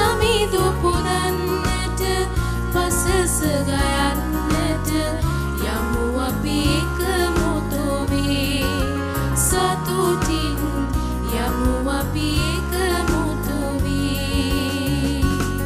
සමිඳු පුදන්නට පසස ගයන්නට යමු අපි එකමුතු වී සතුටින් යමු අපි එකමුතු වී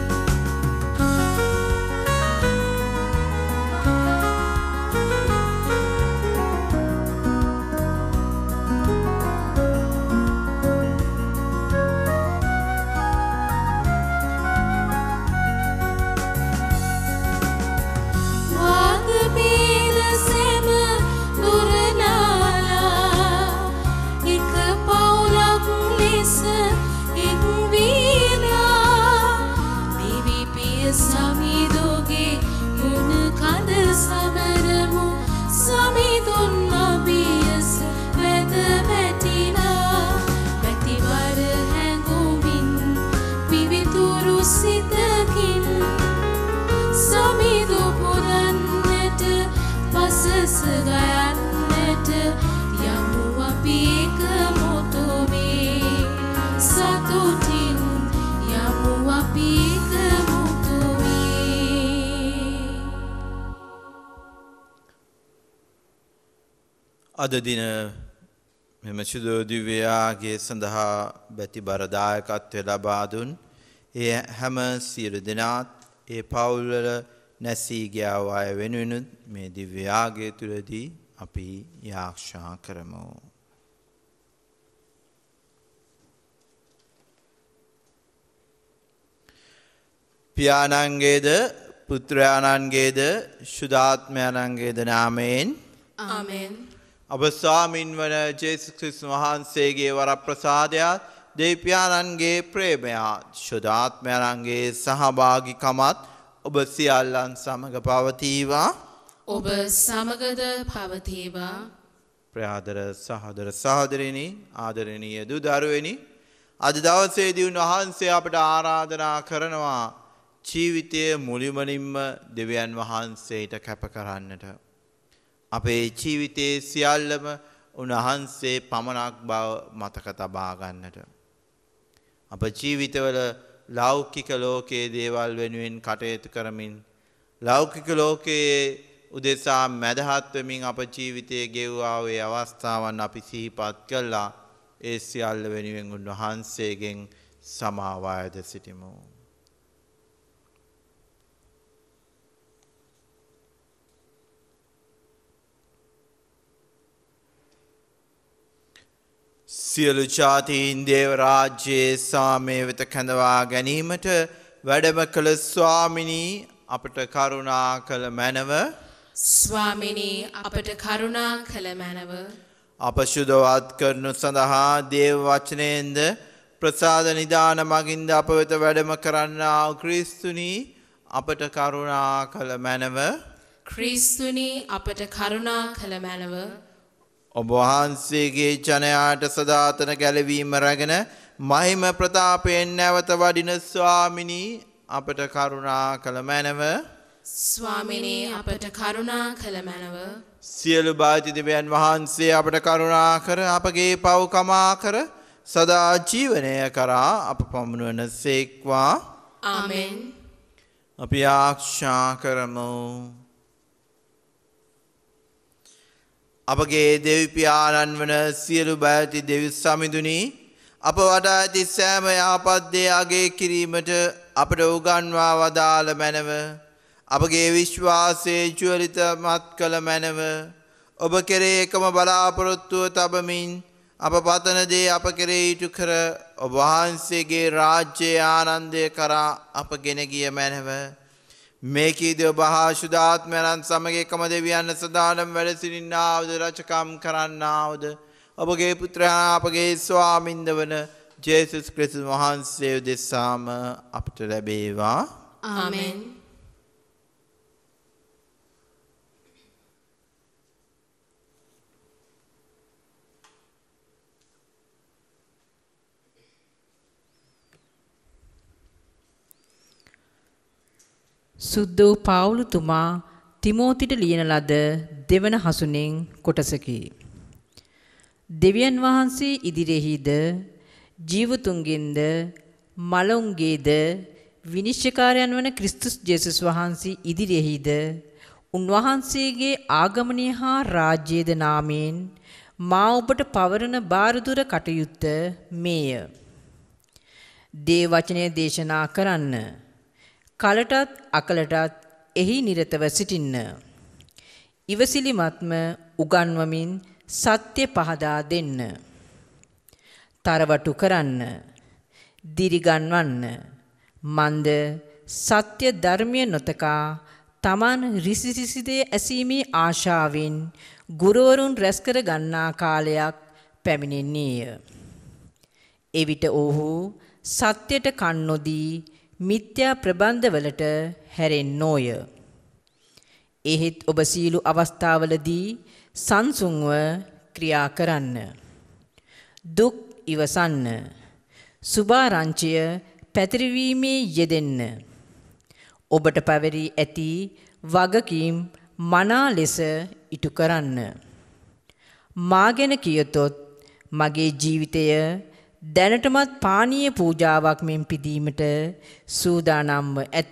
වාද බේද සෙම දුරනාලා එක පවුලක් ලෙස එක් වීලා දිවි පිය සමිඳුගේ ගුණ කඳ සමරමු සමිඳුන් අභියස වැද වැටිලා පැතිවර හැඟුමින් පිවිතුරු සිතකින් සමිඳු පුදන්නට පසස ගයන්නට යමු අපි එකමුතු වී සතුටින් යමු අපි එකමුතු වී අද දින මෙම සුදු දිව්‍යයාගේ සඳහා බැතිබර දායකත්වය ලබා දුන් ඒ හැම සියලු දෙනාත් ඒ පවුල්වල නැසී ගියා වූ අය වෙනුවෙනුත් මේ දිව්‍යයාගේ තුලදී අපි යාක්ෂා කරමු. පියාණන්ගේද පුත්‍රයාණන්ගේද ශුද්ධාත්මයාණන්ගේද නාමයෙන් ආමෙන්. අප ස්වාමින් වන ජේසුස් ක්‍රිස්තුස් වහන්සේගේ වරප්‍රසාදයත් දෙවියන්ගේ ප්‍රේමයත් ශුද්ධාත්මයාණන්ගේ සහභාගීකමත් ඔබ සියල්ලන් සමග පවතිවා. ඔබ සමගද පවතිවා. ප්‍රාදර සහෝදර සහෝදරිනි ආදරණීය දූ දරුවනි අද දවසේදී උන්වහන්සේ අපට ආරාධනා කරනවා ජීවිතයේ මුළුමනින්ම දෙවියන් වහන්සේට කැප කරන්නට. අපේ ජීවිතයේ සියල්ලම උන්වහන්සේ පමණක් බව මතක තබා ගන්නට. අප ජීවිතවල ලෞකික ලෝකයේ දේවල් වෙනුවෙන් කටයුතු කරමින් ලෞකික ලෝකයේ උදෙසා මැදහත් වෙමින් අප ජීවිතයේ ගෙවුවා වූ අවස්ථාවන් අපි සිහිපත් කළා. ඒ සියල්ල වෙනුවෙන් උන්වහන්සේගෙන් සමාව අයද සිටිමු. සියලු ජාතීන් දේව රාජ්‍යයේ සාමය වෙත කැඳවා ගැනීමට වැඩම කළ ස්වාමිනී අපට කරුණා කළ මැනව. ස්වාමිනී අපට කරුණා කළ මැනව. අප ශුද්ධවත් කරනු සඳහා දේව වචනයෙන්ද ප්‍රසාද නිදාන මගින්ද අප වෙත වැඩම කරන්නා ක්‍රිස්තුනී අපට කරුණා කළ මැනව. ක්‍රිස්තුනී අපට කරුණා කළ මැනව. ඔබ වහන්සේගේ ජනයාට සදාතන ගැලවීම රැගෙන මහිම ප්‍රතාපයෙන් නැවත වඩින ස්වාමිනී අපට කරුණා කළ මැනව. ස්වාමිනී අපට කරුණා කළ මැනව. සියලු බාධි දෙවියන් වහන්සේ අපට කරුණා කර අපගේ පව් කමා කර සදා ජීවනය කරා අප පමුණුවන සේක්වා. ආමෙන්. අපි ආරක්ෂා කරමු. අපගේ දෙවිපියාණන් වන සියලු බෑති දෙවි සමිඳුනි අප වටා ඇති සෑම යහපත් දේ අගය කිරීමට අපට උගන්වා වදාළ මැනව. අපගේ විශ්වාසයේ ජුවලිතමත් කළ මැනව. ඔබ කෙරේ එකම බලාපොරොත්තුව තබමින් අප පතන දේ අප කෙරේ ඉටු කර ඔබ වහන්සේගේ රාජ්‍යයේ ආනන්දය කරා අප ගෙන ගිය මැනව. මේකීද ඔබ හා ශුද්ධාත්මයන් සමග එකම දෙවියන් සදානම් වැඩ සිටින්නාවද රචකම් කරන්නාවද ඔබගේ පුත්‍රයා අපගේ ස්වාමින්ද වන ජේසුස් ක්‍රිස්තුස් වහන්සේ උදෙසාම අපට ලැබේවා. ආමෙන්. සුද්ධ වූ පාවුලුතුමා තිමෝතිට ලියන ලද දෙවන හසුනෙන් කොටසකි. දෙවියන් වහන්සේ ඉදිරියේහිද ජීවතුන්ගෙන්ද මලුන්ගේද විනිශ්චයකාරයන් වන ක්‍රිස්තුස් ජේසුස් වහන්සේ ඉදිරියේහිද උන්වහන්සේගේ ආගමනය හා රාජ්‍යයේද නාමයෙන් මා ඔබට පවරන බාරදුර කටයුත්ත මේය. දේව වචනය දේශනා කරන්න. කලටත් අකලටත් එහි නිරතව සිටින්න. ඉවසිලිමත්ම උගන්වමින් සත්‍ය පහදා දෙන්න. තරවටු කරන්න. දිරිගන්වන්න. මන්ද සත්‍ය ධර්මය නොතකා තමන් රිසිසිදේ ඇසීමේ ආශාවෙන් ගුරුවරුන් රැස් කර ගන්නා කාලයක් පැමිණෙන්නේය. එවිට ඔහු සත්‍යයට කන් නොදී මිත්‍යා ප්‍රබන්ධවලට හැරෙන්නෝය. එහෙත් ඔබ සීළු අවස්ථාවලදී සංසුන්ව ක්‍රියා කරන්න. දුක් ඉවසන්න. සුභාරංචිය පැතිරවීමේ යෙදෙන්න. ඔබට පැවරී ඇති වගකීම් මනා ලෙස ඉටු කරන්න. මා ගැන කියතොත් මගේ ජීවිතය දැනටමත් පානීය පූජාවක් මෙන් පිදීමට සූදානම්ව ඇත.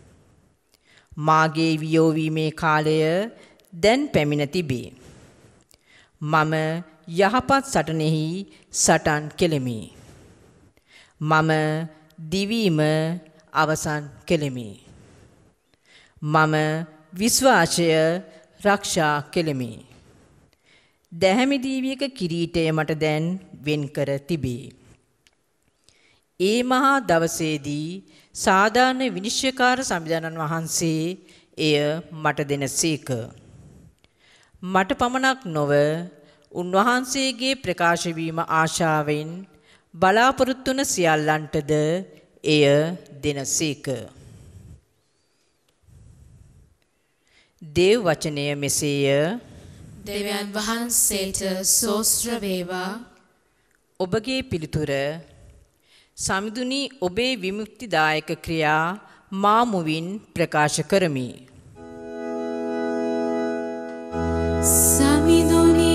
මාගේ වියෝවීමේ කාලය දැන් පැමිණ තිබේ. මම යහපත් සටනෙහි සටන් කෙලෙමි. මම දිවීම අවසන් කෙලෙමි. මම විශ්වාසය රක්ෂා කෙලෙමි. දැහැමි දීවියක කිරීටය මට දැන් වෙන් කර තිබේ. ඒ මහා දවසේදී සාධාරණ විනිශ්චයකාර සංවිධානන් වහන්සේ එය මට දෙනසේක. මට පමණක් නොව උන්වහන්සේගේ ප්‍රකාශ වීම ආශාවෙන් බලාපොරොත්තු වන සියල්ලන්ටද එය දෙනසේක. දේව වචනය මෙසේය. දෙවියන් වහන්සේට සෝස්ත්‍ර වේවා. ඔබගේ පිළිතුර සමිඳුනි ඔබේ විමුක්තිදායක ක්‍රියා මා මුවින් ප්‍රකාශ කරමි. සමිඳුනි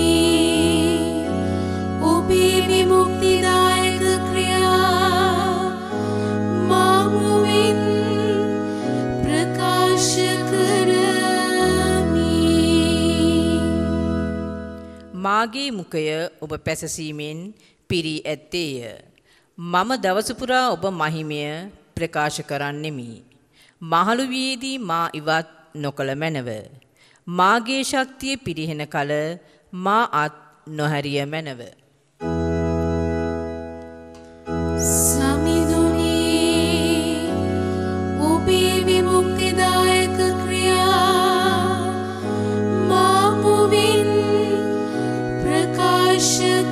ඔබේ විමුක්තිදායක ක්‍රියා මා මුවින් ප්‍රකාශ කරමි. මාගේ මුඛය ඔබ පැසසීමෙන් පිරී ඇත්තේය. මම දවස පුරා ඔබ මහිමය ප්‍රකාශ කරන්නෙමි. මහලු වියේදී මා ඉවත් නොකළ මැනව. මාගේ ශක්තිය පිරිහෙන කල මා අත් නොහැරිය මැනව. සමිඳුනි ඔබේ විමුක්තිදායක ක්‍රියා මා මුවින් ප්‍රකාශ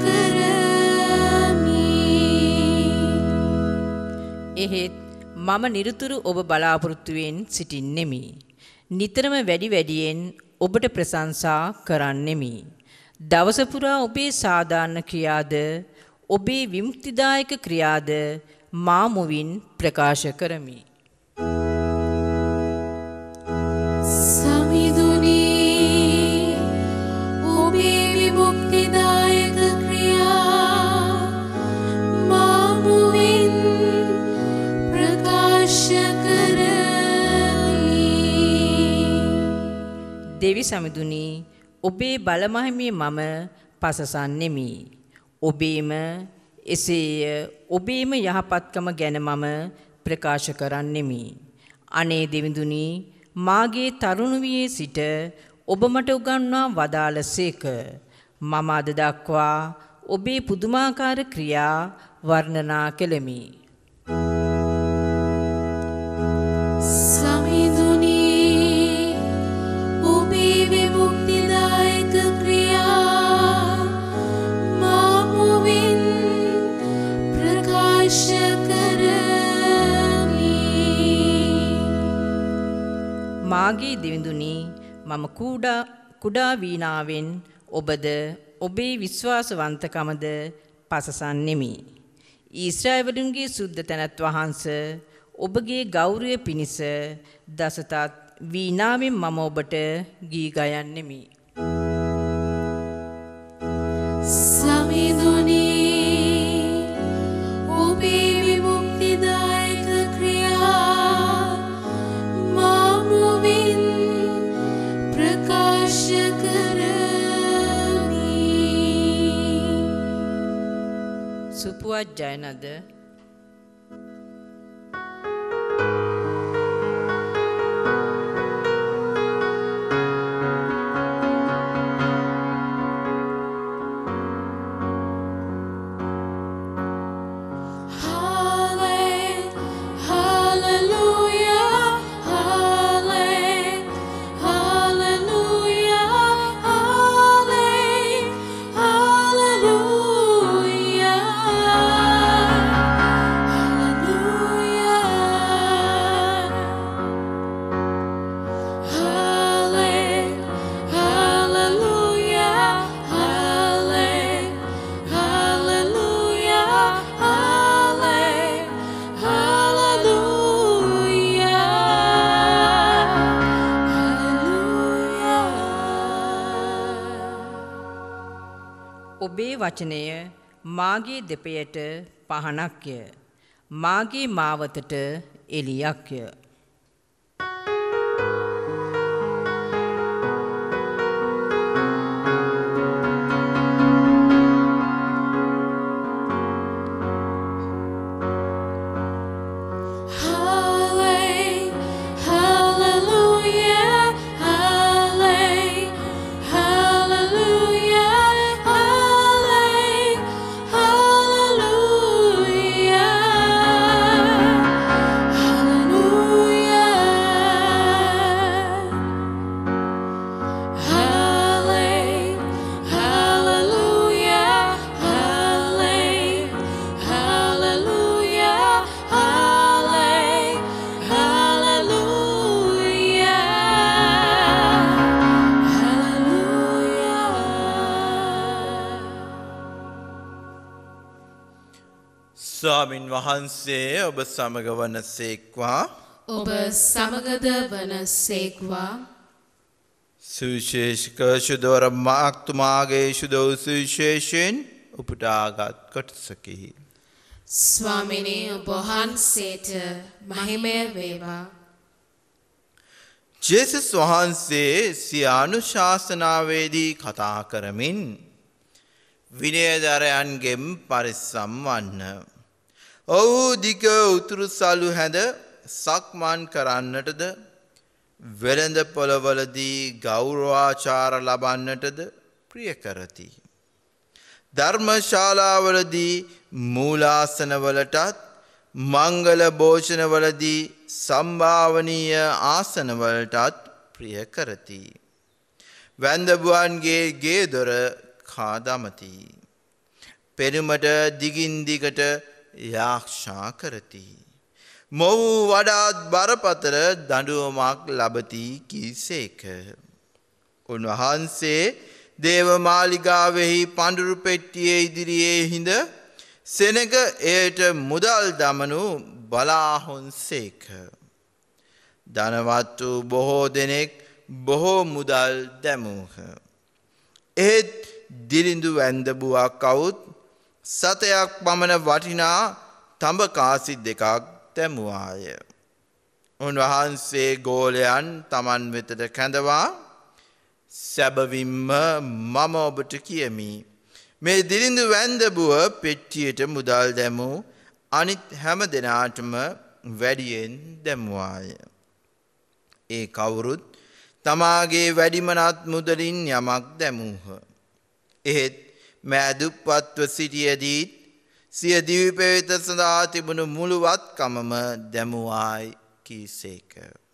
කරමි. එහෙත් මම නිරතුරු ඔබ බලාපොරොත්තුවෙන් සිටින්නෙමි. නිතරම වැඩි වැඩියෙන් ඔබට ප්‍රශංසා කරන්නෙමි. දවස පුරා ඔබේ සාධාරණ ක්‍රියාද ඔබේ විමුක්තිදායක ක්‍රියාද මා මුවින් ප්‍රකාශ කරමි. සමිඳුනි ඔබේ විමුක්තිදායක ක්‍රියා මා මුවින් ප්‍රකාශ කරමි. දෙවි සමිඳුනි ඔබේ බලමහිමේ මම පසසන්නෙමි. ඔබේම එසේය ඔබේම යහපත්කම ගැන මම ප්‍රකාශ කරන්නෙමි. අනේ දෙවිඳුනි මාගේ තරුණ වියේ සිට ඔබ මට උගන්වා වදාළසේක. මම අද දක්වා ඔබේ පුදුමාකාර ක්‍රියා වර්ණනා කෙලෙමි. සමිඳුනි ඔබේ විමුක්තිදායක ක්‍රියා මා මුවින් ප්‍රකාශ කරමි. මාගේ දෙවිඳුනි මම කුඩා වීණාවෙන් ඔබද ඔබේ විශ්වාසවන්තකමද පසසන්නෙමි. ඊශ්‍රායලුන්ගේ සුද්ධ තැනැත් වහන්සේ ඔබගේ ගෞරවය පිණිස දසතත් වීණාවෙන් මම ඔබට ගී ගයන්නෙමි. සමිඳුනි ඔබේ විමුක්තිදායක ක්‍රියා සුවත් ජයනද ඔබේ වචනය මාගේ දෙපයට පහනක්ය මාගේ මාවතට එළියක්ය ස්වාමින් වහන්සේ ඔබ සමග වනසේක්වා ඔබ සමගද වනසේක්වා සුවිශේෂක ශුදවර මාක්තුමාගේ ශුදව සුවිශේෂයෙන් උපුටාගත් කොටසකි ස්වාමිනේ ඔබ වහන්සේට මහිමය වේවා ජේසුස් වහන්සේ සිය අනුශාසනාවේදී කතා කරමින් විනයදරයන්ගෙන් පරිස්සම් වන්න. ඔහු දිග උතුරු සලු හැඳ සක්මන් කරන්නටද වෙළඳ පොළවලදී ගෞරවාචාර ලබන්නටද ප්‍රිය කරති. ධර්මශාලාවලදී මූලාසනවලටත් මංගල භෝජනවලදී සම්භාවනීය ආසනවලටත් ප්‍රිය කරති. වැන්දබුවන්ගේ ගේ දොර කාදමති. පෙනුමට දිගින් දිගට යාක්ෂා කරති. මොවු වඩාත් බරපතල දඬුවමක් ලබති කීසේක. උන්වහන්සේ දේව මාලිගාවෙහි පඳුරු පෙට්ටියේ ඉදිරියේ හිඳ සෙනග එයට මුදල් දමනු බලාහොන්සේක. ධනවත් වූ බොහෝ දෙනෙක් බොහෝ මුදල් දැමූහ. එහෙත් දිරිඳු වැන්දබුවක් කවුත් සතයක් පමණ වටිනා තඹ කාසි දෙකක් දැමුවාය. උන්වහන්සේ ගෝලයන් තමන් වෙතට කැඳවා සැබවින්ම මම ඔබට කියමි. මේ දිරිඳු වැන්දබුව පෙට්ටියට මුදල් දැමූ අනිත් හැම දෙනාටම වැඩියෙන් දැමුවාය. ඒ කවුරුත් තමාගේ වැඩිමනත් මුදලින් යමක් දැමූහ. එහෙත් මෑදුප්පත්ව සිටියදීත් සිය දිවිපෙවෙත සඳහා තිබුණු මුළුවත්කමම දැමුවායි කීසේක.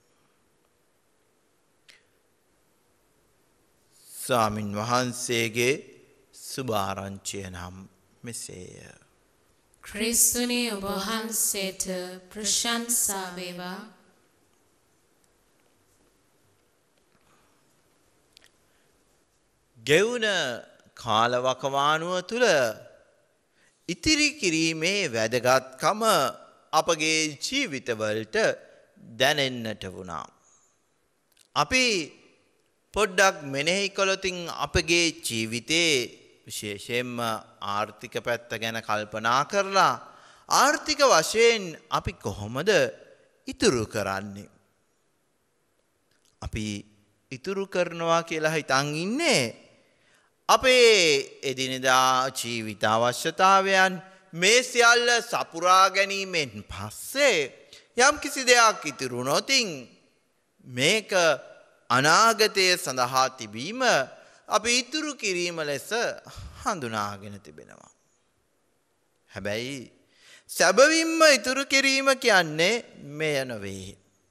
ස්වාමින් වහන්සේගේ සුභාරංචිය නම් මෙසේය. ක්‍රිස්තුනි ඔබ වහන්සේට ප්‍රශංසා වේවා. ගෙවුන කාලවකවානුව තුළ ඉතිරි කිරීමේ වැදගත්කම අපගේ ජීවිතවලට දැනෙන්නට වුණා. අපි පොඩ්ඩක් මෙනෙහි කළොතින් අපගේ ජීවිතේ විශේෂයෙන්ම ආර්ථික පැත්ත ගැන කල්පනා කරලා ආර්ථික වශයෙන් අපි කොහොමද ඉතුරු කරන්නේ? අපි ඉතුරු කරනවා කියලා හිතන් ඉන්නේ අපේ එදිනෙදා ජීවිත අවශ්‍යතාවයන් මේ සියල්ල සපුරා ගැනීමෙන් පස්සේ යම් කිසි දෙයක් ඉතිරි වුණොත් මේක අනාගතය සඳහා තිබීම අපි ඉතුරු කිරීම ලෙස හඳුනාගෙන තිබෙනවා. හැබැයි සැබවින්ම ඉතුරු කිරීම කියන්නේ මෙය නොවේ.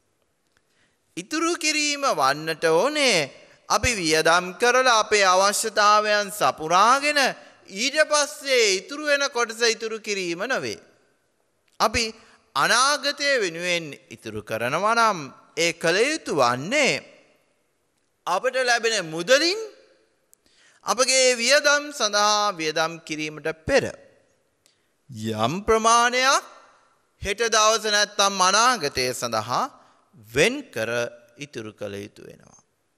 ඉතුරු කිරීම වන්නට ඕනේ අපි වියදම් කරලා අපේ අවශ්‍යතාවයන් සපුරාගෙන ඊට පස්සේ ඉතුරු වෙන කොටස ඉතුරු කිරීම නොවේ. අපි අනාගතය වෙනුවෙන් ඉතුරු කරනවා නම් ඒ කළ යුතු වන්නේ අපට ලැබෙන මුදලින් අපගේ වියදම් සඳහා වියදම් කිරීමට පෙර යම් ප්‍රමාණයක් හෙට දවස නැත්තම් අනාගතය සඳහා වෙන් කර ඉතුරු කළ යුතු වෙනවා.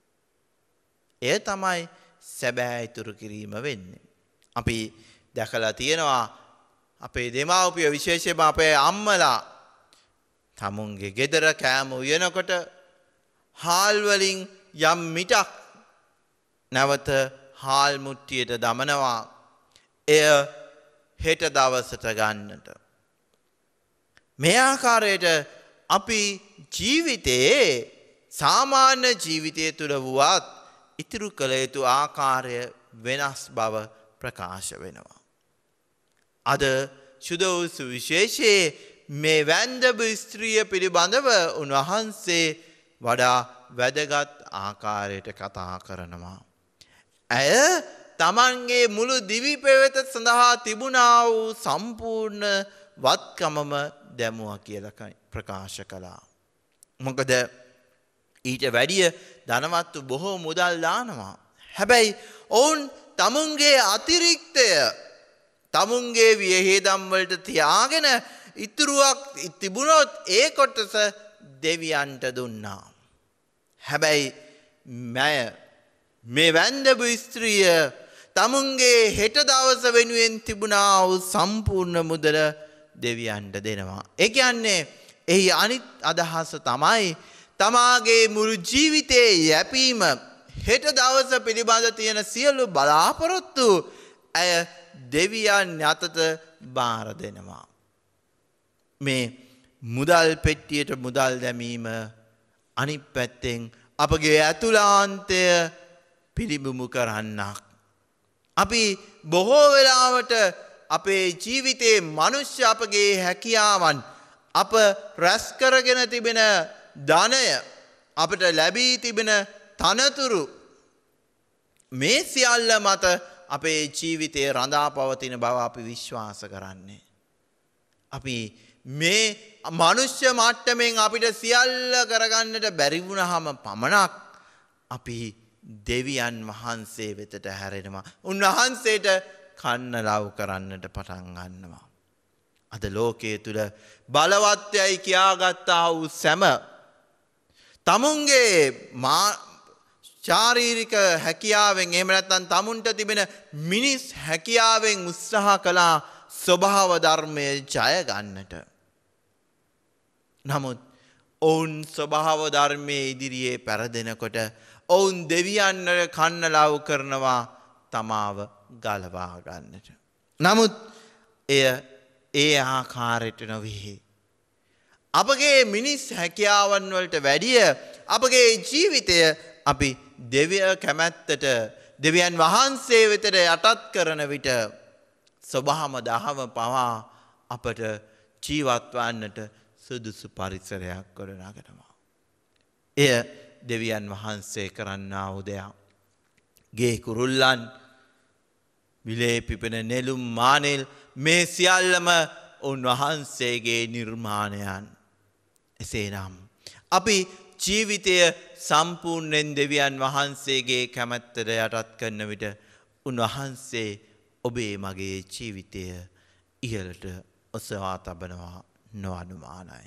එය තමයි සැබෑ ඉතුරු කිරීම වෙන්නේ. අපි දැකලා තියෙනවා අපේ දෙමාපිය විශේෂයෙන්ම අපේ අම්මලා තමුන්ගේ ගෙදර කෑම උයනකොට හාල් වලින් යම් මිටක් නැවත හාල් මුට්ටියට දමනවා එය හෙට දවසට ගන්නට. මේ ආකාරයට අපි ජීවිතයේ සාමාන්‍ය ජීවිතය තුළ වුවත් ඉතිරු කළ යුතු ආකාරය වෙනස් බව ප්‍රකාශ වෙනවා. අද ශුද්ධ සුවිශේෂයේ මේ වැන්දඹ ස්ත්‍රිය පිළිබඳව උන්වහන්සේ වඩා වැදගත් ආකාරයට කතා කරනවා. ඇය තමන්ගේ මුළු දිවි පෙවෙත සඳහා තිබුණා වූ සම්පූර්ණ වත්කමම දැමුවා කියලා ප්‍රකාශ කළා. මොකද ඊට වැඩිය ධනවත්තු බොහෝ මුදල් දානවා. හැබැයි ඔවුන් තමුන්ගේ අතිරික්තය තමුන්ගේ වියහිදම් වලට තියාගෙන ඉතුරුවක් තිබුණොත් ඒ කොටස දෙවියන්ට දුන්නා. හැබැයි මේ වැන්දඹ ස්ත්‍රිය තමුන්ගේ හෙට දවස වෙනුවෙන් තිබුණා වූ සම්පූර්ණ මුදල දෙවියන්ට දෙනවා. ඒ කියන්නේ එහි අනිත් අදහස තමයි තමාගේ මුළු ජීවිතයේ යැපීම හෙට දවස පිළිබඳ තියෙන සියලු බලාපොරොත්තු ඇය දෙවියන් යටත බාර දෙනවා. මේ මුදල් පෙට්ටියට මුදල් දැමීම අනිත් පැත්තෙන් අපගේ ඇතුළාන්තය පිළිබිඹු කරන්නක්. අපි බොහෝ වෙලාවට අපේ ජීවිතයේ මනුෂ්‍ය අපගේ හැකියාවන් අප රැස් කරගෙන තිබෙන ධනය අපට ලැබී තිබෙන තනතුරු මේ සියල්ල මත අපේ ජීවිතයේ රඳා පවතින බව අපි විශ්වාස කරන්නේ. අපි මේ මනුෂ්‍ය මට්ටමින් අපිට සියල්ල කරගන්නට බැරි වුණාම පමණක් අපි දෙවියන් වහන්සේ වෙතට හැරෙනවා. උන්වහන්සේට කන්න ලව් කරන්නට පටන් ගන්නවා. අද ලෝකයේ තුල බලවත්යයි කියාගත්තා වූ සැම තමුන්ගේ ශාරීරික හැකියාවෙන් එහෙම නැත්නම් තමුන්ට තිබෙන මිනිස් හැකියාවෙන් උත්සාහ කළා ස්වභාව ධර්මයේ ජය ගන්නට. නමුත් ඔවුන් ස්වභාව ධර්මයේ ඉදිරියේ පෙරදෙනකොට ඔවුන් දෙවියන්ට කන්න ලව් කරනවා තමාව ගලවා ගන්නට. නමුත් එය ඒ ආකාරයට නොවේ. අපගේ මිනිස් හැකියාවන් වලට වැඩිය අපගේ ජීවිතය අපි දෙවිය කැමැත්තට දෙවියන් වහන්සේ වෙතට යටත් කරන විට ස්වභාව දහම පවා අපට ජීවත් වන්නට සුදුසු පරිසරයක් ගොඩනගනවා. එය දෙවියන් වහන්සේ කරන්නා වූ දෙයක්. ගේ කුරුල්ලන් විලේ පිපෙන නෙළුම් මානෙල් මේ සියල්ලම උන්වහන්සේගේ නිර්මාණයන්. එසේනම් අපි ජීවිතය සම්පූර්ණයෙන් දෙවියන් වහන්සේගේ කැමැත්තට යටත් කරන විට උන්වහන්සේ ඔබේ මගේ ජීවිතය ඉහළට ඔසවා තබනවා නොඅනුමානයි.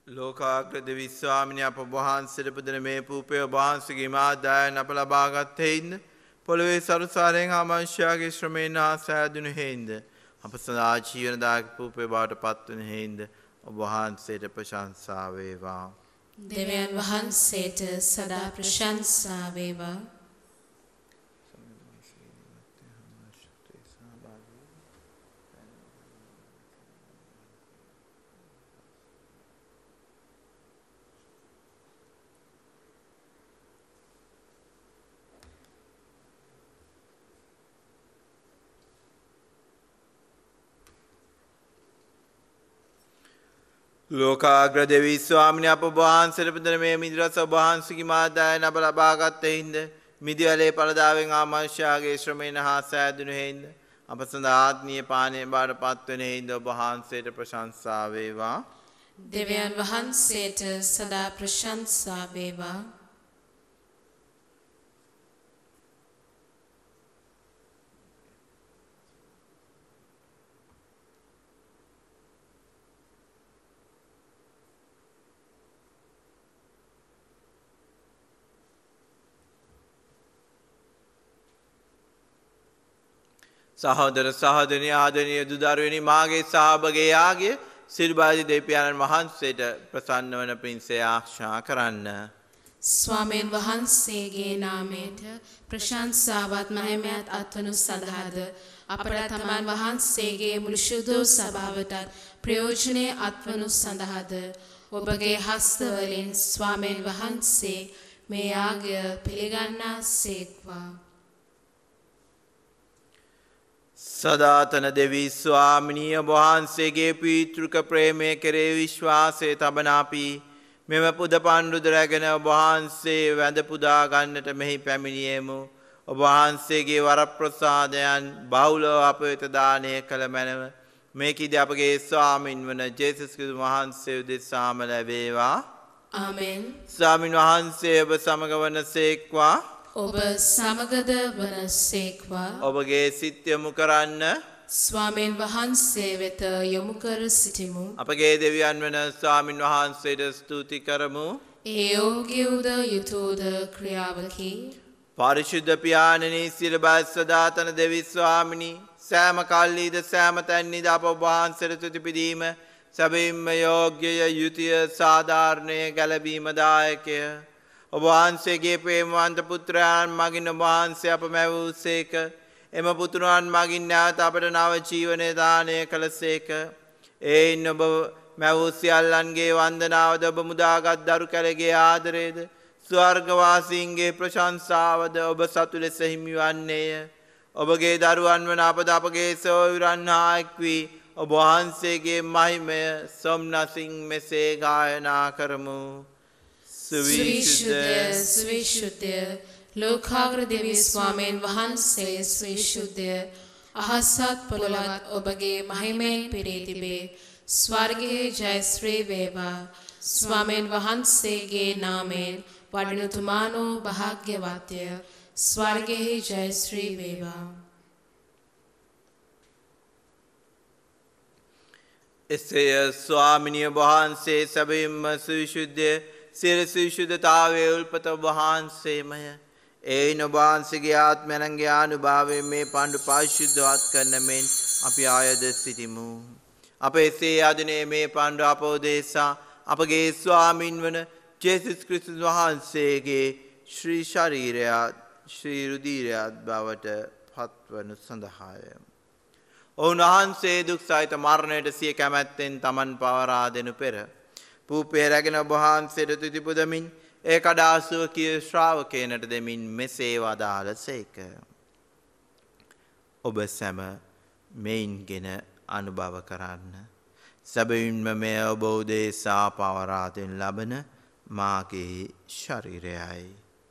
ලෝකාග්‍ර දෙවි ස්වාමිනේ අප වහන්සේට පුදන මේ පූපය වහන්සේගේ මාදායන අප ලබාගත් හේින්ද පොළොවේ සරුසාරයෙන් හා මනුෂ්‍යයාගේ ශ්‍රමයෙන් හා සෑදුණු හේින්ද අප සදා ජීවනදායක පූපය බවට පත්වන හේින්ද ඔබ වහන්සේට ප්‍රශංසා වේවා. දෙවියන් වහන්සේට සදා ප්‍රශංසා වේවා. ලෝකාග්‍ර දෙවි ස්වාමිනේ අප වහන්සේට පුදන මේ මිදිරස ඔබ වහන්සේගේ මාදායන අප ලබාගත් හේින්ද මිදිවැලේ පළදාවෙන් ආ මනුෂ්‍යයාගේ ශ්‍රමයෙන් හා සෑදුණු හේින්ද අප සඳහා ආත්මීය පානීය බවට පත්වන හේින්ද ඔබ වහන්සේට ප්‍රශංසා වේවා. දෙවියන් වහන්සේට සදා ප්‍රශංසා වේවා. සහෝදර සහෝදරනි ආදරණීය දුදරුවනි මාගේ සහභාගී යාගය සිල්බාජි දෙවියන්න් වහන්සේට ප්‍රසන්න වන පිණිස ආශා කරන්න. ස්වාමීන් වහන්සේගේ නාමයට ප්‍රශංසාවත් මහිමයත් අත්වනු සඳහාද අපට තමන් වහන්සේගේ මුළු ශුද්ධ සභාවටත් ප්‍රයෝජනයේ අත්වනු සඳහාද ඔබගේ හස්තවලින් ස්වාමීන් වහන්සේ මේ යාගය පිළිගන්නාසේක්වා. සදාතන දෙවි ස්වාමිනිය වහන්සේගේ පීතෘක ප්‍රේමය කෙරේ විශ්වාසය තබන අපි මෙම පුද පණ්ඩුද රැගෙන ඔබ වහන්සේ වැඳ පුදා ගන්නට මෙහි පැමිණියෙමු. ඔබ වහන්සේගේ වරප්‍රසාදයන් බහුලව අප වෙත දානය කළ මැනව මේකීදී අපගේ ස්වාමින් වන ජේසුස් ක්‍රිස්තුස් වහන්සේ උදෙසාම ලැබේවා. ආමෙන්. ස්වාමින් වහන්සේ ඔබ සමග වනසේක්වා. ඔබ සමගද වනසේක්වා. ඔබගේ සිත් යොමු කරන්න ස්වාමීන් වහන්සේ වෙත යොමු කර සිටිමු. අපගේ දෙවියන් වන ස්වාමින් වහන්සේට ස්තුති කරමු. ඒ යෝග්‍යවද යුතුයද ක්‍රියාවකි. පරිශුද්ධ පියාණනි සිරබස් සදාතන දෙවි ස්වාමිනී සෑම කල්ලිද සෑම තැන්නිද අප වහන්සේට ස්තුති පිදීම සැබවින්ම යෝග්‍යය යුතුය සාධාරණය ගැලවීම දායකය. ඔබ වහන්සේගේ ප්‍රේමවන්ත පුත්‍රයන් මගින් ඔබ වහන්සේ අප මැවූසේක. එම පුතුරන් මගින් නැවත අපට නව ජීවනය දානය කළසේක. එයින් ඔබ මැවූ සියල්ලන්ගේ වන්දනාවද ඔබ මුදාගත් දරු කැලගේ ආදරේද ස්වර්ගවාසීන්ගේ ප්‍රශංසාවද ඔබ සතු ලෙස හිමිවන්නේය. ඔබගේ දරුවන් වන අපද අපගේ සොයුරන් හා එක් වී ඔබ වහන්සේගේ මහිමය සොම්නසින් මෙසේ ගායනා කරමු. ස්විශුද්ධ ස්විශුද්ධ ලෝකාග්‍ර දෙවි ස්වාමීන් වහන්සේ ස්විශුද්ධ අහසත් පොළොවත් ඔබගේ මහිමයෙන් පිරී තිබේ. ස්වර්ගයේ ජයශ්‍රී වේවා. ස්වාමීන් වහන්සේගේ නාමයෙන් වඩිනතුමානෝ භාග්‍යවත්ය. ස්වර්ගයේ ජයශ්‍රී වේවා. එසේය ස්වාමිනිය වහන්සේ සැබවින්ම සවිශුද්ධය සියලු සවිශුද්ධතාවයේ උල්පත වහන්සේමය. එයින් ඔබ වහන්සේගේ ආත්මයන්ගේ ආනුභාවයෙන් මේ පඬු පාරිශුද්ධවත් කරන මෙන් අපි ආයද සිටිමු. අප එසේ ආදිනේ මේ පඬු අපෝදේශා අපගේ ස්වාමින් වන ජේසුස් ක්‍රිස්තුස් වහන්සේගේ ශ්‍රී ශරීරයත් ශ්‍රී රුධිරයත් බවට පත්වනු සඳහාය. ඔවුන්වහන්සේ දුක් සහිත මරණයට සිය කැමැත්තෙන් තමන් පවරා දෙනු පෙර පූපේ රැගෙන ඔබ වහන්සේට තුති පුදමින් ඒ කඩාසුව කිය ශ්‍රාවකයනට දෙමින් මෙසේ වදාළසේක. ඔබ සැම මෙයින්ගෙන අනුභව කරන්න. සැබවින්ම මෙය ඔබ උදෙසා පවරා දෙනු ලබන මාගේ ශරීරයයි.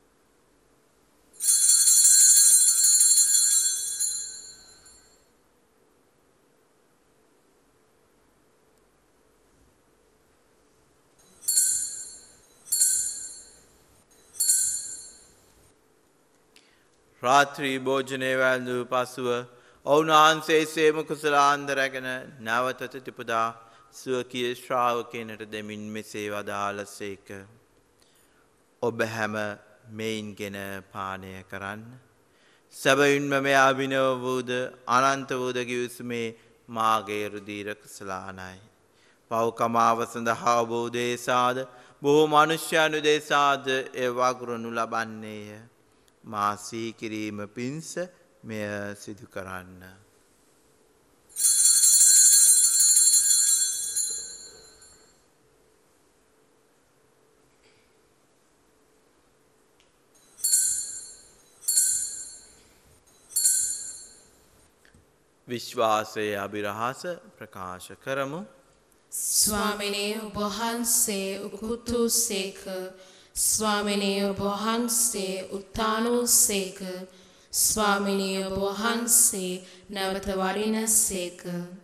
රාත්‍රී භෝජනය වැළඳූ පසුව ඔවුන් වහන්සේ සේම කුසලාන්ද රැගෙන නැවත තුතිපුදා ස්වකීය ශ්‍රාවකයනට දෙමින් මෙසේ වදාළසේක. ඔබ හැම මෙයින්ගෙන පානය කරන්න. සැබවින්ම මෙය අභිනව වූද අනන්ත වූද කිව්සුමේ මාගේ රුධිර කුසලානයි. පව්කමාව සඳහා බොහෝ දේශාද බොහෝ මනුෂ්‍යයනු දේශාද එය වගුරුනු ලබන්නේය. මා සිහි කිරීම පිණිස මෙය සිදු කරන්න. විශ්වාසයේ අභිරහස ප්‍රකාශ කරමු. ස්වාමිනේ ඔබ වහන්සේ උකුතු සේක. ස්වාමිනේ ඔබ වහන්සේ උත්තානු සේක. ස්වාමිනේ ඔබ වහන්සේ නැවත වඩින සේක.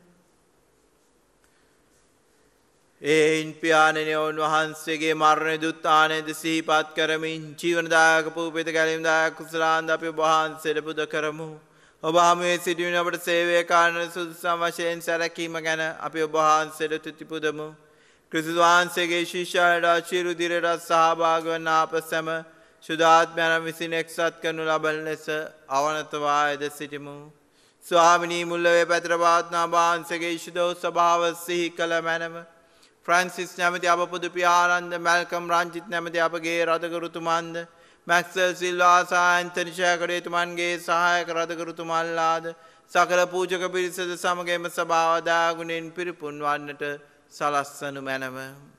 එයින් පියාණෙනි ඔවුන් වහන්සේගේ මරණ දුත්තානයද සිහිපත් කරමින් ජීවනදායක පූපිත ගැලීම්දායක කුසලාන්ද අපි ඔබ වහන්සේට පුද කරමු. ඔබ හමුවේ සිටින අපට සේවය කරන සුදුසුම් වශයෙන් සැලකීම ගැන අපි ඔබ වහන්සේට තුති පුදමු. ක්‍රිස්තුස් වහන්සේගේ ශිෂ්‍යයන්ට චිරුදිරට සහභාගී වන අප සැම සුදාත්මයන් විසින් එක්සත් කරනු ලබන ලෙස අවනතවායද සිටිමු. ස්වාමිනී මුල්ලවේ පැතර පවත්නා වහන්සේගේ ඉෂුදෝ ස්වභාව සිහි කළ මැනව. ෆ්‍රැන්සිස් නැමැති අප පුදු පියාණන්ද මැල්කම් රංජිත් නැමැති අපගේ රදකරුතුමන්ද මැක්සල් සිල්වා සහ ඇන්තනි ෂෑකඩේතුමන්ගේ සහායක රදකරුතුමන්ලාද සකල පූජක පිරිසද සමගම සභාව දාගුණෙන් පිරිපුන් වන්නට සලස්සනු මැනව.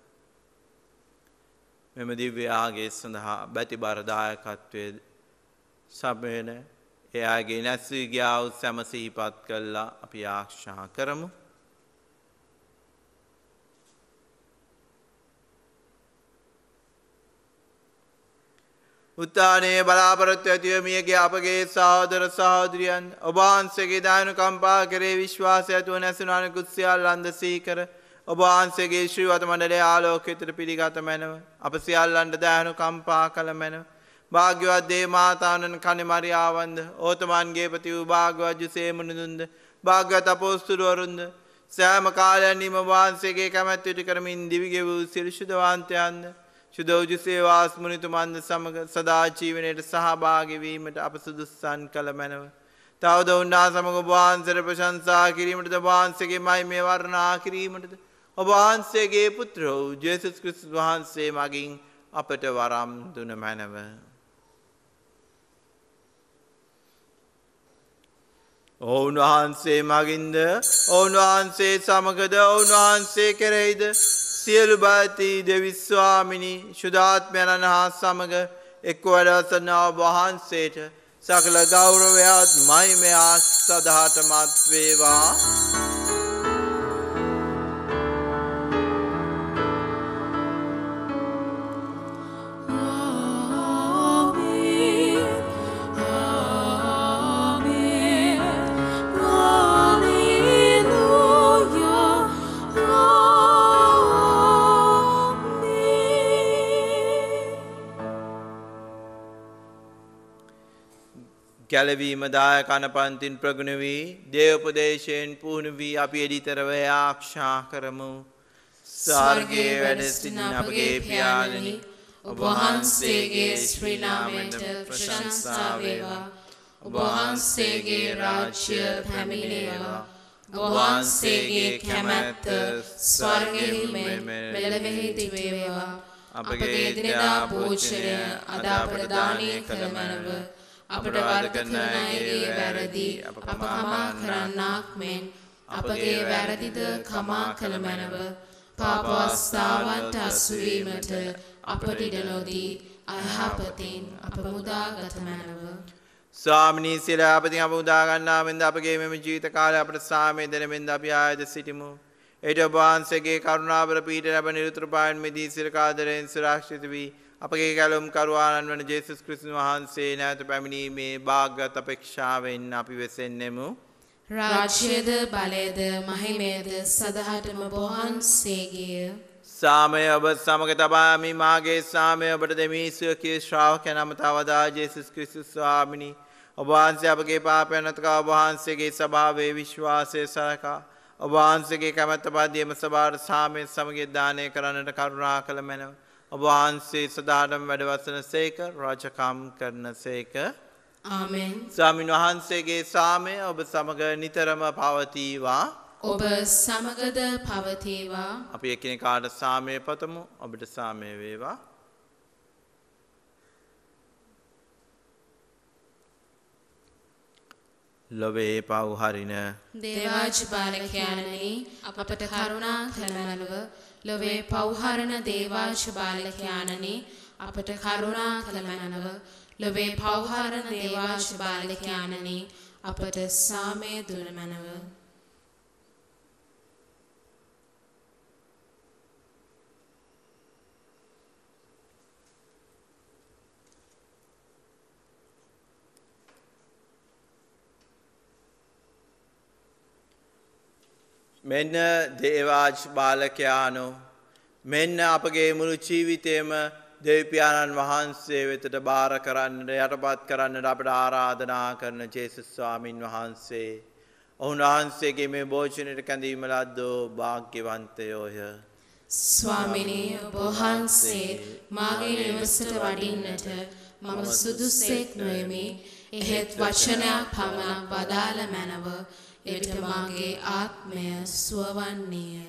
මෙම දිව්‍යාගේ සඳහා බැති බරදායකත්වය සමයන එයාගේ නැස්වී ගියා වූ සැම සිහිපත් කළා අපි ආරක්ෂා කරමු. උත්තානයේ බලාපොරොත්තු ඇතිව මියගේ අපගේ සහෝදර සහෝදරියන් ඔබ වහන්සේගේ දායකම්පා කරේ විශ්වාසය ඇතුව නැසුණු අනෙකුත් සියල්ලන්ද සීකර ඔබ වහන්සේගේ ශ්‍රීවත මණ්ඩලයේ ආලෝකයට පිළිගත මැනව. අප සියල්ලන්ට දායකම්පා කළ මැනව. භාග්‍යවත් දේ මාතාවනන් කනේ මරියාවන්ද ඕතමන්ගේ ප්‍රති වූ භාග්‍යවත් ජුසේ මුනිඳුන්ද භාග්‍යවත් අපොස්තුලවරුන්ද සෑම කාලයන්හිම වහන්සේගේ කැමැත්ත ඉටු කරමින් දිවිගෙ වූ සියලු ශුද්ධවන්තයන්ද ශුද්ධෝජු සේවාස් මුනිතුමන්ද සමග සදා ජීවනයට සහභාගී වීමට අප සුදුස්සන් කළ මැනව. තවද උන්නා සමග ඔබ වහන්සේට ප්‍රශංසා කිරීමටද ඔබ වහන්සේගේ මහිමය වර්ණනා කිරීමටද ඔබ වහන්සේගේ පුත්‍ර වූ ජේසුස් ක්‍රිස්තුස් වහන්සේ මගින් අපට වරම් දුන මැනව. ඔවුන් වහන්සේ මගින්ද ඔවුන් වහන්සේ සමගද ඔවුන් වහන්සේ කෙරෙහිද සියලු බාති දෙවිස්වාමිනී ශුද්ධාත්මයන් හා සමග එක්ව වැඩවසන ඔබ වහන්සේට සකල ගෞරවයත් මහිමයත් සදාටමත් වේවා. කැලවීම දායකන පන්තින් ප්‍රගුණ වී දේවපදේශයෙන් පුහුණු වී අපි එඩිතරව ආරක්ෂා කරමු. ස්වර්ගයේ වැඩ සිටින අපගේ පියාණනි ඔබ වහන්සේගේ ශ්‍රී නාමයට ප්‍රශංසා වේවා. ඔබ වහන්සේගේ රාජ්‍ය පැමිණේවා. ඔබ වහන්සේගේ කැමැත්ත ස්වර්ගයේ මෙලොවෙහි වේවා. අපගේ එදිනෙදා භෝජනය අද අපට දානය කළ මැනව. අපට වරද කරන අයගේ වැරදි අප කමා කරන්නාක් මෙන් අපගේ වැරදිද කමා කළ මැනව. පාප අවස්ථාවන්ට අසු වීමට අපට ඉඩ නොදී අයහපතින් අප මුදාගත මැනව. ස්වාමිනී සියලාපතින් අප මුදා ගන්නා මෙන්ද අපගේ මෙම ජීවිත කාලය අපට සාමය දෙන මෙන්ද අපි ආයද සිටිමු. එයට ඔබ වහන්සේගේ කරුණාවර පීඨ ලැබ නිරතුරු පායන් මෙදී සිර කාදරයෙන් සුරක්ෂිත වී අපගේ කැලුම් කරුවාණන් වන ජේසුස් ක්‍රිස්තුස් වහන්සේ නැවත පැමිණීමේ භාග්‍යවත් අපේක්ෂාවෙන් අපි වෙසෙන්නෙමු. රාජ්‍යද බලයද මහිමයද සදහටම ඔබ වහන්සේගේය. සාමය ඔබ සමග තබාමි මාගේ සාමය ඔබට දෙමි ස්වකීය ශ්‍රාවකයන් අමතවදා ජේසුස් ක්‍රිස්තුස් ස්වාමිනී ඔබ වහන්සේ අපගේ පාපයන් අතකා ඔබ වහන්සේගේ ස්වභාවයේ විශ්වාසය සලකා ඔබ වහන්සේගේ කැමැත්ත පරිදිම සභාවට සාමයේ සමගිය දානය කරන්නට කරුණා කළ මැනව. ඔබ වහන්සේ සදාටම වැඩවසන සේක රාජකම් කරන සේක. ආමෙන්. ස්වාමින් වහන්සේගේ සාමය ඔබ සමග නිතරම පවතිවා. ඔබ සමගද පවතිවා. අපි එකිනෙකාට සාමය පතමු. ඔබට සාමය වේවා. ලොවේ පව් හරින දේවාජ් බාලකයාණනි අපට කරුණා කළ මැනව. ලොවේ පව්හරණ දේවාජ් බාලකයාණනි අපට කරුණා කළ මැනව. ලොවේ පව්හරණ දේවාජ් බාලකයාණනි අපට සාමය දුන මැනව. මෙන්න දේවාජ් බාලකයානෝ මෙන්න අපගේ මුළු ජීවිතේම දෙවිපියාණන් වහන්සේ වෙතට බාර කරන්නට යටපත් කරන්නට අපට ආරාධනා කරන ජේසුස් ස්වාමින් වහන්සේ. ඔවුන්වහන්සේගේ මේ භෝජනයට කැඳවීම ලද්දෝ භාග්‍යවන්තයෝය. ස්වාමිනී ඔබ වහන්සේ මාගේ නිවසට වඩින්නට මම සුදුස්සෙක් නොෙමි. එහෙත් වචනයක් පමණක් වදාළ මැනව. එවිට මාගේ ආත්මය සුවවන්නේය.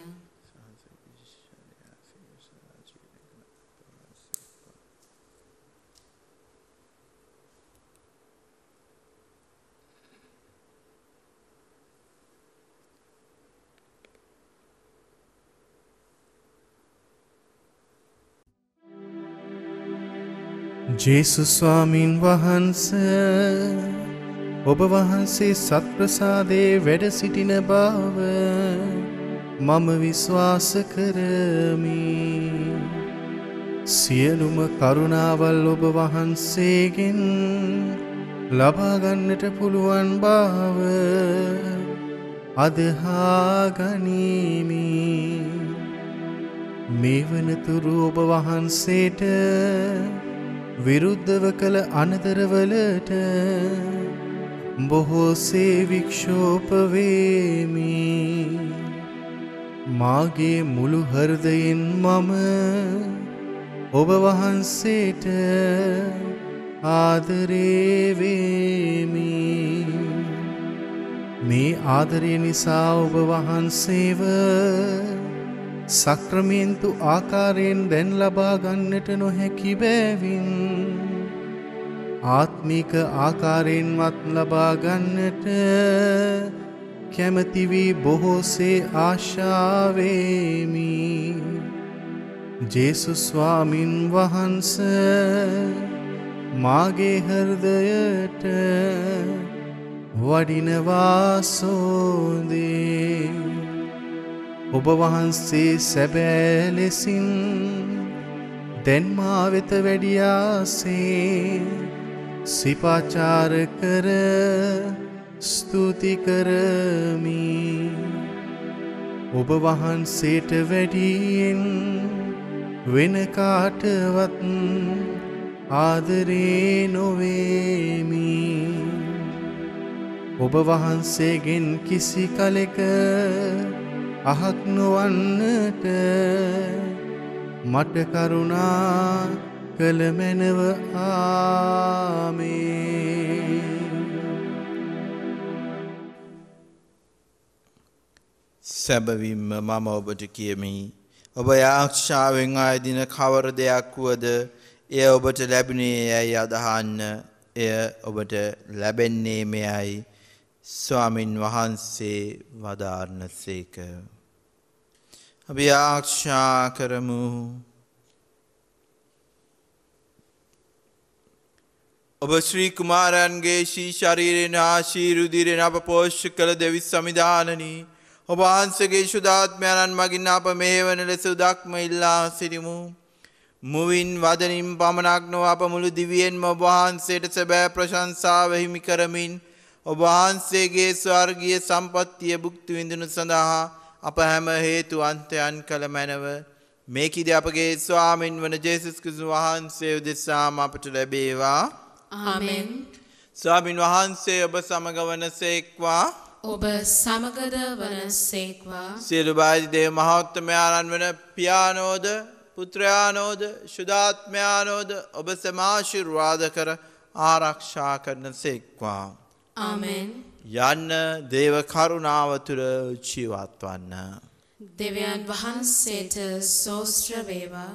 ජේසුස් ස්වාමින් වහන්සේ ඔබ වහන්සේ සත්ප්‍රසාදයේ වැඩ සිටින බව මම විශ්වාස කරමි. සියලුම කරුණාවල් ඔබ වහන්සේගෙන් ලබා ගන්නට පුළුවන් බව අදහා ගනිමි. මේ වනතුරු ඔබ වහන්සේට විරුද්ධව කළ අනතරවලට බොහෝසේ වික්ෂෝප වේමි. මාගේ මුළු හෘදයෙන් මම ඔබ වහන්සේට ආදරේ වෙමි. මේ ආදරය නිසා ඔබ වහන්සේව සක්‍රමේන්තු ආකාරයෙන් දැන් ලබා ගන්නට නොහැකි බැවින් ආත්මික ආකාරයෙන්වත් ලබා ගන්නට කැමැති වී බොහෝසේ ආශාවෙමි. ජේසුස් ස්වාමින් වහන්සේ මාගේ හෘදයට වඩිනවා සෝදේ. ඔබ වහන්සේ සැබෑ ලෙසින් දැන් මා වෙත වැඩියාසේ සිපාචාර කර ස්තුති කරමි. ඔබ වහන්සේට වැඩියෙන් වෙන කාටවත් ආදරේ නොවේමි. ඔබ වහන්සේගෙන් කිසි කලෙක අහක් නොවන්නට මට කරුණා කළ මැනව. ආමේන්. සැබවින්ම මම ඔබට කියමි ඔබ ආශාවෙන් ආයදින කවර දෙයක් වුවද එය ඔබට ලැබුණේ යයි අදහන්න. එය ඔබට ලැබෙන්නේ මෙයයි ස්වාමින් වහන්සේ වදාරනසේක. අපි ආශා කරමු. ඔබ ශ්‍රී කුමාරයන්ගේ ශී ශරීරයෙන් ආශී රුධිරයෙන් අප පෝෂ්‍ය කළ දෙවි සමිධානනි ඔබ වහන්සේගේ ශුද්ධාත්මයන්න් මගින් අප මෙහෙවන ලෙස උදක්ම ඉල්ලා සිටිමු. මුවින් වදනින් පමණක් නොව අප මුළු දිවියෙන්ම ඔබ වහන්සේට සැබෑ ප්‍රශංසාව හිමි කරමින් ඔබ වහන්සේගේ ස්වර්ගීය සම්පත්තිය භුක්ති විඳිනු සඳහා අප හැම හේතුවන්තයන් කළ මැනව. මේකිද අපගේ ස්වාමින් වන ජේසුස් ක්‍රිස්තුස් වහන්සේ උදෙසාම අපට ලැබේවා. ආමෙන්. ස්වාමින් වහන්සේ ඔබ සමග වනසේක්වා. ඔබ සමගද වනසේක්වා. සියලු බාධි දේව මහෝත්තමයාණන් වන පියානෝද පුත්‍රයානෝද ශුද්ධාත්මයානෝද ඔබ සමාශිර්වාද කර ආරක්ෂා කරන සේක්වා. ආමෙන්. යන්න දේව කරුණාව තුළ ජීවත් වන්න. දෙවියන් වහන්සේට සෝස්ත්‍ර වේවා.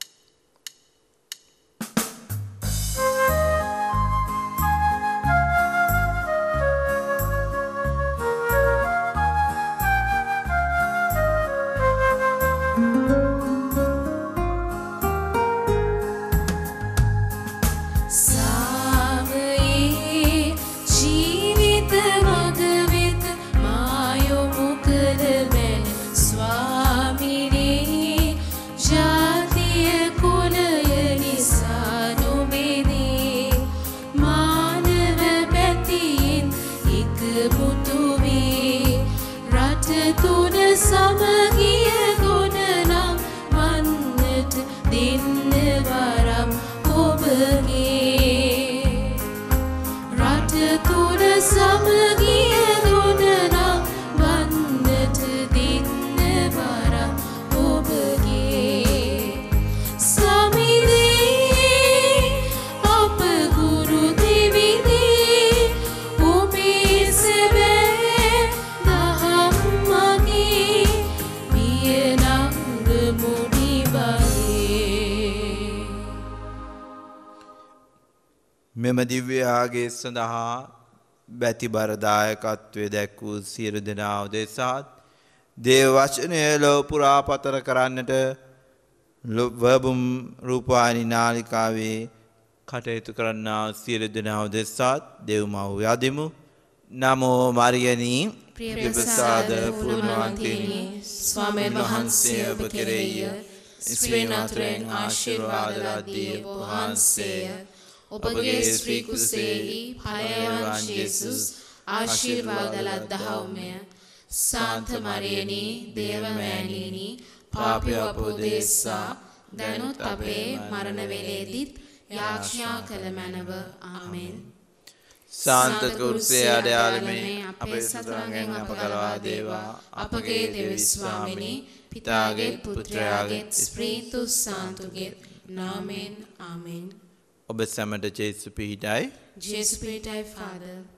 මෙම දිව්‍යයාගේ සඳහා බැතිබරදායකත්වය දැක් වූ සියලු දෙනා උදෙසාත් දේව වචනය ලොව පුරා පතර කරන්නට වබුම් රූපවාහිනී නාලිකාවේ කටයුතු කරන්නා සියලු දෙනා උදෙසාත් දෙව්මව් යදිමු. නමෝ මරියනී ප්‍රියප්‍රසාද පූර්ණවන්තිනී ස්වාමීන් වහන්සේ ඔබ කෙරෙහිය ස්ත්‍රීන් අතුරෙන් ආශිර්වාද ලද්දී ඔබ වහන්සේය. ඔබගේ ස්ත්‍රී කුසෙහි ඵලයන් යේසුස් ආශිර්වාද ලද්දහවුමය. සාන්ත මරියනී දේවමෑණියනි පාපී අපෝදේසා දැනුත් අපේ මරණ වේලේදීත් යාඥා කළ මැනව. ආමෙන්. සාන්ත කුර්සේ අඩයාලමේ අපේ සතුරන්ගෙන් අප ගලවා දේවා. අපගේ දෙවි ස්වාමිනී පිතාගේ පුත්‍රයාගේ ස්ප්‍රීතු සාන්තුගේ නාමෙන්. ආමෙන්. ඔබ සැමට ජේසු පිහිටයි. ජේසු පිහිටයි ෆාදර්.